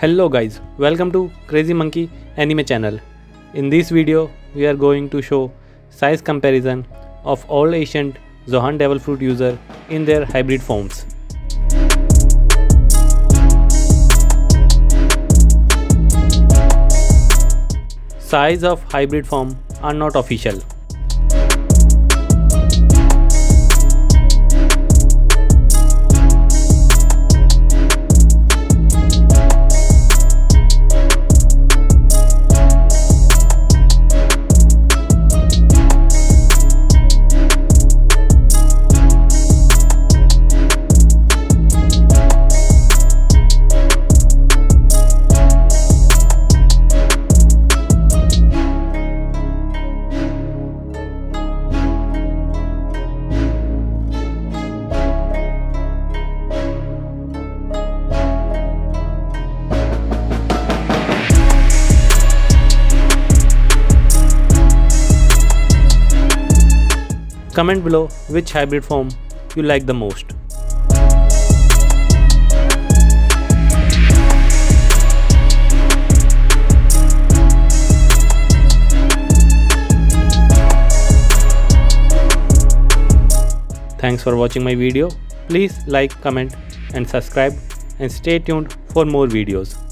Hello guys, welcome to Crazy Monkey Anime channel. In this video, we are going to show size comparison of all ancient Zoan devil fruit user in their hybrid forms. Size of hybrid form are not official. Comment below which hybrid form you like the most. Thanks for watching my video. Please like, comment and subscribe and stay tuned for more videos.